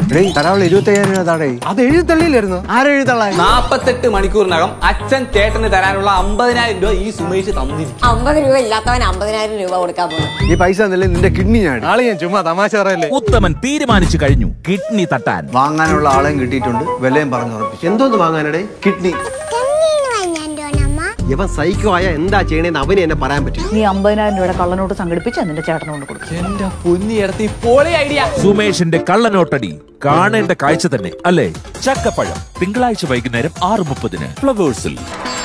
തരാവുള്ള 25,000 രൂപ താടേ. അത് എഴുതള്ളിയില്ലായിരുന്നു. ആരെഴുതള്ള? 48 മണിക്കൂറിനകം അച്ഛൻ ചേട്ടന് തരാനുള്ള 50,000 രൂപ ഈ സുമേഷ് തന്നിരിക്കും. 50 രൂപ ഇല്ലാത്തവൻ 50,000 രൂപ കൊടുക്കാൻ പോകും. ഈ പൈസ എന്നല്ലേ നിന്റെ കിഡ്നി ഞാൻ. ആള് ഞാൻ ചുമ്മാ തമാശ പറയല്ലേ. ഉത്തമൻ തീരുമാനിച്ചു കഴിഞ്ഞു കിഡ്നി തട്ടാൻ. വാങ്ങാനുള്ള ആളെയും കിട്ടിയിട്ടുണ്ട്, വിലയും പറഞ്ഞുറപ്പിച്ചു. എന്തോന്ന് വാങ്ങാനടേ? കിഡ്നി. ഇവൻ സൈക്കോ ആയ എന്താ ചെയ്യണേന്ന് അവന് എന്നെ പറയാൻ പറ്റും. നീ 50,000 രൂപയുടെ കള്ളനോട്ട് സംഘടിപ്പിച്ച് നിന്റെ ചേട്ടനോട് കൊടുക്കും. എന്റെ പൊന്നിയടത്ത് പൊളി ഐഡിയ. സുമേഷിന്റെ കള്ളനോട്ടടി കാണേണ്ട കാഴ്ച തന്നെ അല്ലേ? ചക്കപ്പഴം തിങ്കളാഴ്ച വൈകുന്നേരം 6:30 ഫ്ലവേഴ്സിൽ.